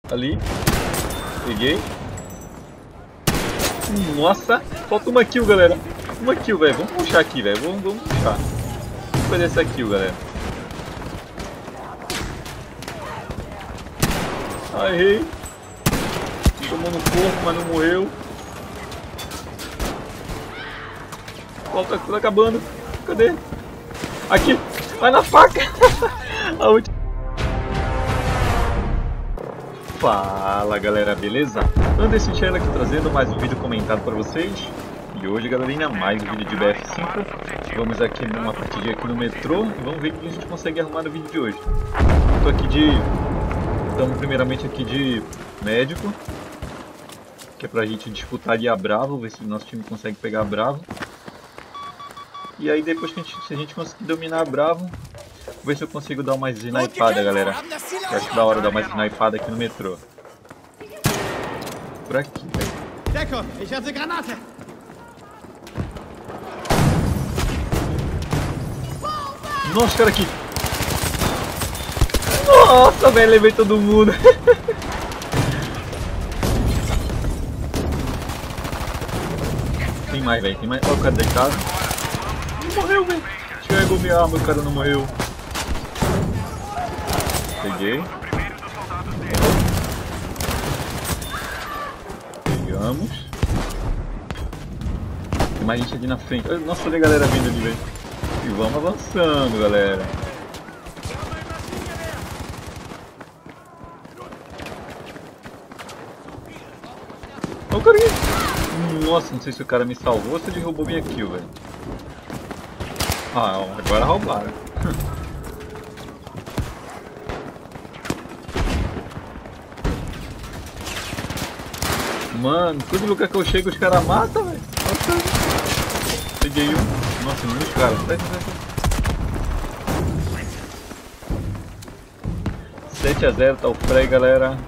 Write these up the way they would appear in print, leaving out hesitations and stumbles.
Ali. Peguei. Nossa, falta uma kill, galera. Uma kill, velho. Vamos puxar aqui, velho. Vamos puxar. Vamos fazer essa kill, galera. Ah, errei. Tomou no corpo, mas não morreu. Falta, tá acabando. Cadê? Aqui. Vai na faca. A última. Fala, galera, beleza? Anderson Chela aqui trazendo mais um vídeo comentado para vocês. E hoje, galerinha, mais um vídeo de BF5. Vamos aqui numa partidinha aqui no metrô e vamos ver o que a gente consegue arrumar no vídeo de hoje. Tô aqui de... Estamos primeiramente aqui de médico, que é pra gente disputar de a Bravo, ver se o nosso time consegue pegar a Bravo. E aí depois que se a gente conseguir dominar a Bravo, ver se eu consigo dar uma snipada, galera. Eu acho da hora dar uma snipada aqui no metrô. Por aqui, velho. Nossa, cara aqui. Nossa, velho, levei todo mundo. Tem mais, velho, tem mais. Olha o cara deitado. Não morreu, velho. Chegou minha arma, o cara não morreu. Peguei. Pegamos. Tem mais gente ali na frente. Nossa, olha a galera vindo ali, velho. E vamos avançando, galera. Olha o cara aqui. Nossa, não sei se o cara me salvou ou se ele roubou minha kill, velho. Ah, agora roubaram. Mano, todo lugar que eu chego os caras matam, velho. Peguei um. Nossa, muitos caras. 7 a 0 tá o Frey, galera.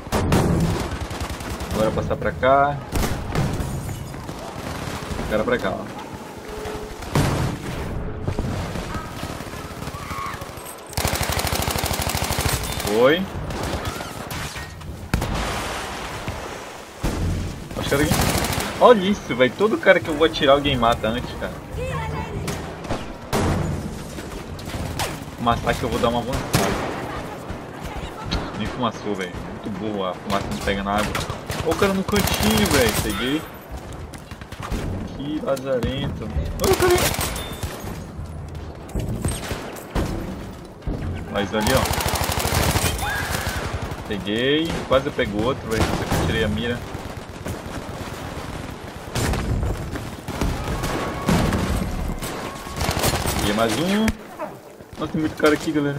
Agora passar pra cá. O cara pra cá, ó. Foi. Os caras aqui. Olha isso, velho. Todo cara que eu vou atirar alguém mata antes, cara. Fumaçar que eu vou dar uma avançada. Nem fumaçou, velho. Muito burro, a fumaça não pega na água. Olha o cara no cantinho, velho. Peguei. Que lazarento. Olha o cara aí. Mais ali, ó. Peguei. Quase eu pego outro, velho. Eu tirei a mira. E mais um. Nossa, tem muito cara aqui, galera.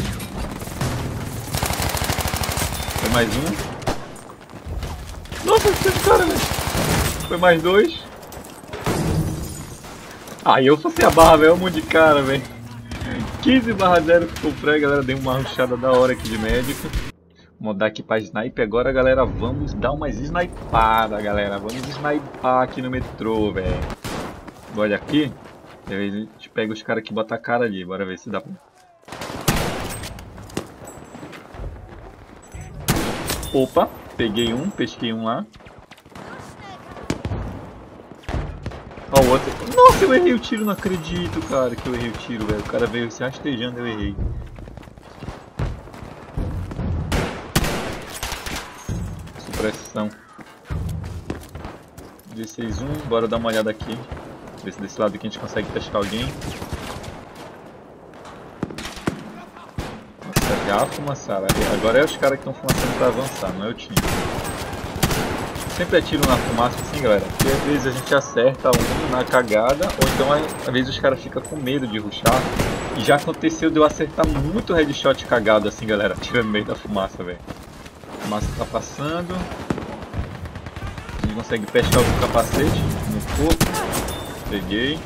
Foi mais um. Nossa, tem cara, velho. Foi mais dois. Ah, eu fosse a barra, velho. Um monte de cara, velho. 15/0 ficou pré, galera. Dei uma rushada da hora aqui de médico. Vou mudar aqui pra snipe. Agora, galera, vamos dar umas snipadas, galera. Vamos snipar aqui no metrô, velho. Olha aqui. A gente pega os caras que botam a cara ali. Bora ver se dá pra... Opa, peguei um, pesquei um lá. Ó o outro. Nossa, eu errei o tiro, não acredito, cara, que eu errei o tiro, velho. O cara veio se rastejando, eu errei. Supressão. 16-1, bora dar uma olhada aqui. Ver se desse lado aqui a gente consegue pescar alguém. Nossa, já fumaçaram. Agora é os caras que estão fumaçando pra avançar, não é o time. Sempre atiro na fumaça assim, galera, porque às vezes a gente acerta um na cagada, ou então às vezes os caras ficam com medo de rushar. E já aconteceu de eu acertar muito headshot cagado assim, galera, atirando no meio da fumaça, velho. A fumaça tá passando. A gente consegue pescar o capacete no corpo. Peguei.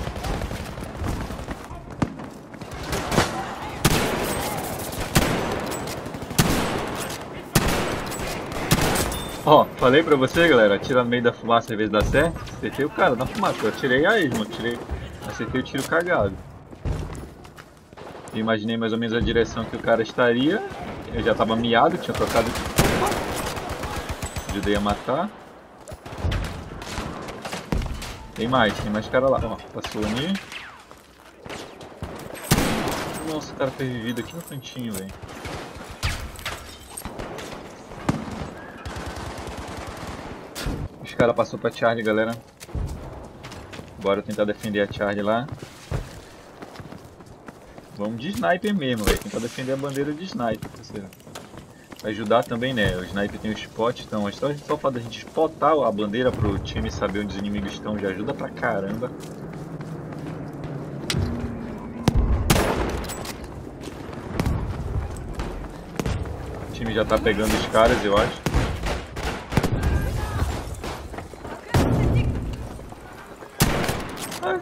Ó, falei pra você, galera, atira no meio da fumaça às vezes dá certo. Acertei o cara na fumaça, eu atirei a esmo, acertei o tiro cagado. Eu imaginei mais ou menos a direção que o cara estaria. Eu já tava miado, tinha trocado. Ajudei a matar. Tem mais cara lá. Ó, passou ali. Nossa, o cara foi revivido aqui no cantinho, velho. Os caras passou pra Charlie, galera. Bora tentar defender a Charlie lá. Vamos de sniper mesmo, velho. Tentar defender a bandeira de sniper, parceiro. Vai ajudar também, né? O sniper tem o spot, então só o fato da gente spotar a bandeira pro time saber onde os inimigos estão já ajuda pra caramba. O time já tá pegando os caras, eu acho. Ah.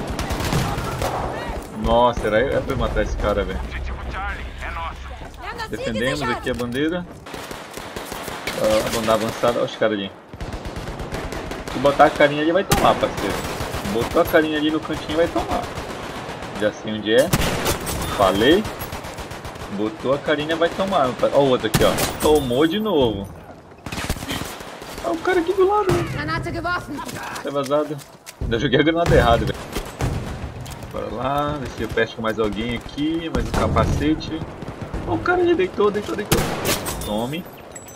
Nossa, era pra eu matar esse cara, velho. Defendemos aqui a bandeira. Banda avançada, olha os caras ali. Se botar a carinha ali vai tomar, parceiro. Botou a carinha ali no cantinho vai tomar. Já sei onde é. Falei. Botou a carinha vai tomar. Olha o outro aqui, ó. Tomou de novo. Olha o cara aqui do lado. Tá vazado. Ainda joguei a granada errada, velho. Bora lá, ver se eu pesco mais alguém aqui. Mais um capacete. Oh, o cara ali deitou. Tome.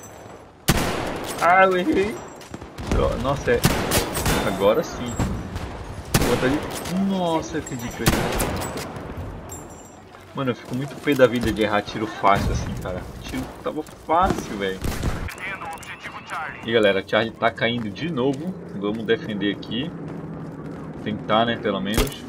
Ah, eu errei. Nossa, é. Agora sim. Outra ali. Nossa, eu acredito que eu errei. Mano, eu fico muito pé da vida de errar tiro fácil assim, cara. Tiro tava fácil, velho. E galera, a Charlie tá caindo de novo. Vamos defender aqui. Tentar, né, pelo menos.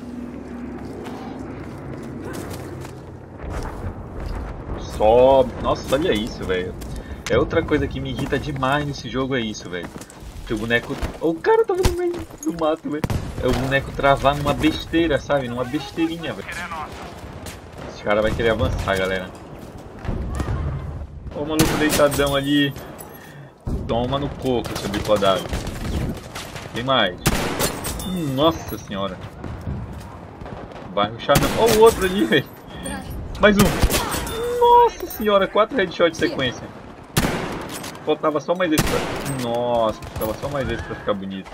Sobe. Nossa, olha isso, velho. É outra coisa que me irrita demais nesse jogo, é isso, velho. Que o boneco... Oh, o cara tava no meio do mato, velho. É o boneco travar numa besteira, sabe? Numa besteirinha, velho. Esse cara vai querer avançar, galera. Ó o maluco deitadão ali. Toma no coco, seu bicodado. Tem mais. Nossa senhora. Vai rushar não. Ó o outro ali, velho. Mais um. Nossa senhora, 4 headshots de sequência. Faltava só mais esse pra... Nossa, faltava só mais esse pra ficar bonito.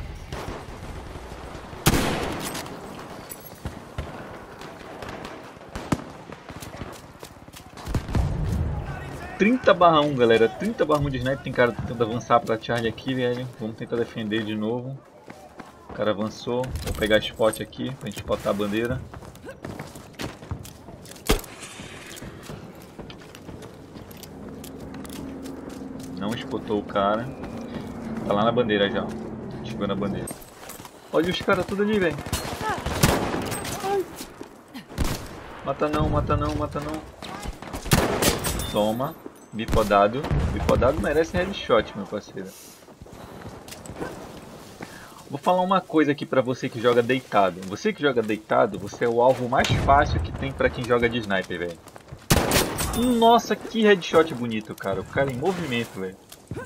(30/1, galera. 30/1 de sniper. Tem cara tentando avançar pra Charlie aqui, velho. Vamos tentar defender de novo. O cara avançou. Vou pegar spot aqui pra gente spotar a bandeira. Não spotou o cara. Tá lá na bandeira já. Chegou na bandeira. Olha os caras tudo ali, velho. Mata não, mata não, mata não. Toma. Bipodado. Bipodado merece headshot, meu parceiro. Vou falar uma coisa aqui pra você que joga deitado. Você que joga deitado, você é o alvo mais fácil que tem pra quem joga de sniper, velho. Nossa, que headshot bonito, cara. O cara em movimento, velho.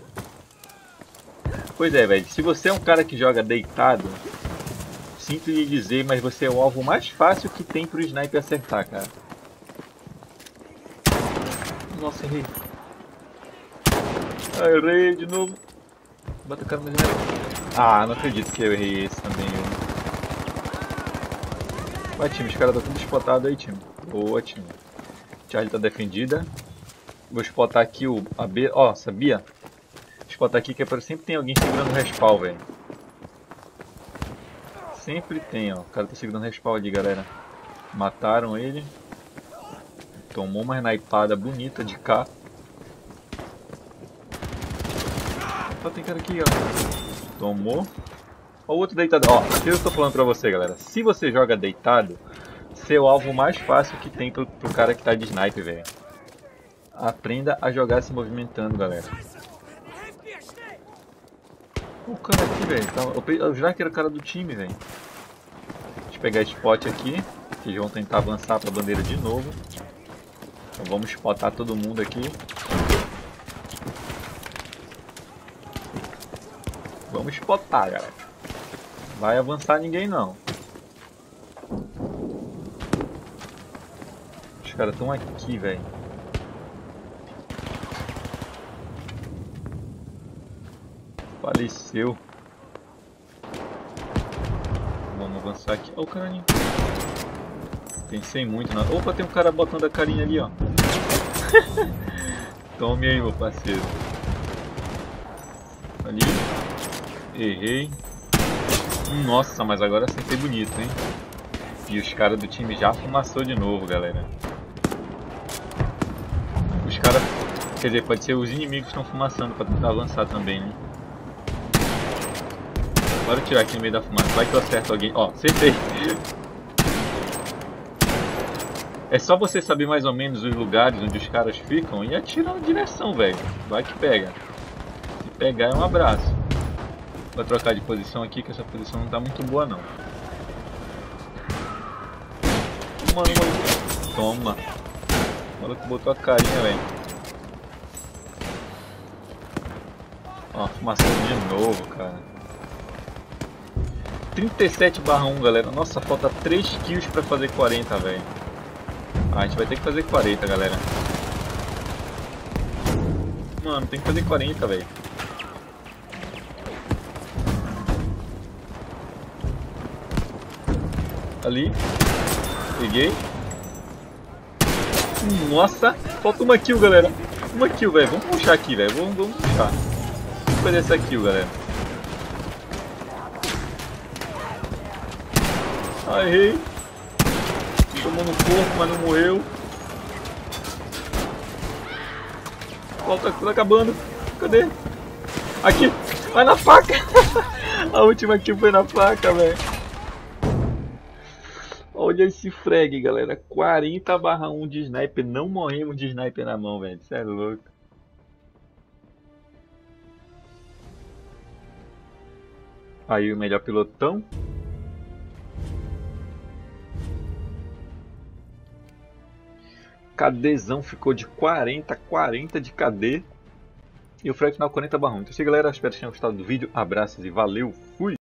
Pois é, velho. Se você é um cara que joga deitado, sinto lhe dizer, mas você é o alvo mais fácil que tem pro sniper acertar, cara. Nossa, errei. Ah, errei de novo. Bota o cara na janela. Ah, não acredito que eu errei esse também. Vai, time. Os caras estão tudo spotados aí, time. Boa, time. Charlie tá defendida. Vou spotar aqui a B. Ó, sabia? Vou spotar aqui que sempre tem alguém segurando o respawn, velho. Sempre tem, ó. O cara tá segurando o respawn ali, galera. Mataram ele. Tomou uma snipada bonita de cá. Só tem cara aqui, ó. Tomou. Ó o outro deitado. Ó, o que eu tô falando pra você, galera. Se você joga deitado, seu alvo mais fácil que tem pro cara que tá de sniper, velho. Aprenda a jogar se movimentando, galera. O cara aqui, velho. Eu já que era o cara do time, velho. Deixa eu pegar esse spot aqui. Que eles vão tentar avançar pra bandeira de novo. Então vamos spotar todo mundo aqui. Vamos spotar, galera. Vai avançar ninguém não. Os caras estão aqui, velho. Faleceu. Vamos avançar aqui. Ó, o carinha. Pensei muito na... Opa, tem um cara botando a carinha ali, ó. Tome aí, meu parceiro. Ali. Errei. Nossa, mas agora acertei bonito, hein? E os caras do time já fumaçou de novo, galera. Os caras... Quer dizer, pode ser os inimigos que estão fumaçando pra tentar avançar também, né? Bora tirar aqui no meio da fumaça. Vai que eu acerto alguém. Ó, acertei. É só você saber mais ou menos os lugares onde os caras ficam e atira na direção, velho. Vai que pega. Se pegar é um abraço. Vou trocar de posição aqui, que essa posição não tá muito boa, não. Mano. Toma. O maluco botou a carinha, velho. Ó, fumaça de novo, cara. 37/1, galera. Nossa, falta 3 kills pra fazer 40, velho. Ah, a gente vai ter que fazer 40, galera. Mano, tem que fazer 40, velho. Ali. Peguei. Nossa, falta uma kill, galera. Uma kill, velho. Vamos puxar aqui, velho. Vamos puxar. Vamos fazer essa kill, galera. Ah, errei. Tomou no corpo, mas não morreu. Volta, tá acabando. Cadê? Aqui. Vai na faca. A última kill foi na faca, velho. Olha esse frag, galera. 40/1 de sniper. Não morremos de sniper na mão, velho. Isso é louco. Aí o melhor pilotão. KDzão ficou de 40 de KD. E o frag final 40/1. Então é isso aí, galera. Espero que tenham gostado do vídeo. Abraços e valeu. Fui!